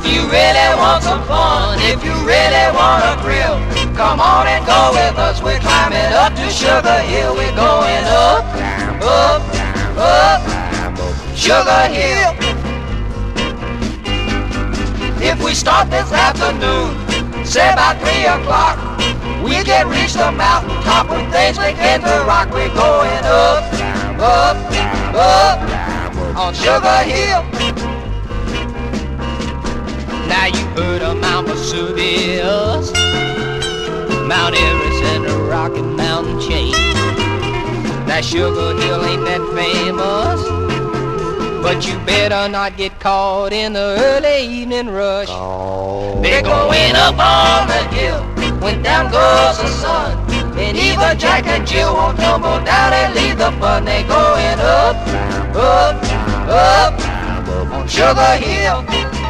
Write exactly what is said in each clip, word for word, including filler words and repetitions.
If you really want some fun, if you really want a thrill, come on and go with us. We're climbing up to Sugar Hill. We're going up, up, up, Sugar Hill. If we start this afternoon, say about three o'clock, we can reach the mountain top when things begin to rock. We're going up, up, up on Sugar Hill. Now you heard of Mount Vesuvius, Mount Everest and the Rocky Mountain chain. That Sugar Hill ain't that famous, but you better not get caught in the early evening rush. Oh. They're going up on the hill when down goes the sun, and even Jack and Jill won't tumble down and leave the fun. They're going up, up, up on Sugar Hill.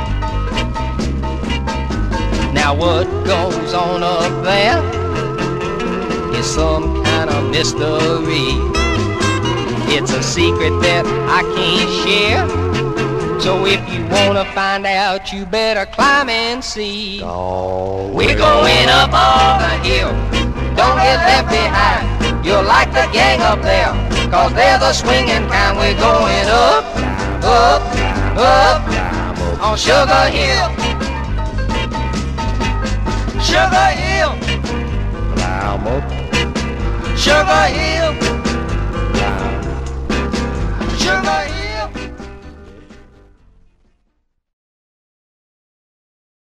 Now what goes on up there is some kind of mystery. It's a secret that I can't share. So if you wanna find out, you better climb and see. Oh, we're going up on the hill, don't get left behind. You'll like the gang up there, cause they're the swinging kind. We're going up, up, up on Sugar Hill. Sugar Hill, Sugar Hill, Sugar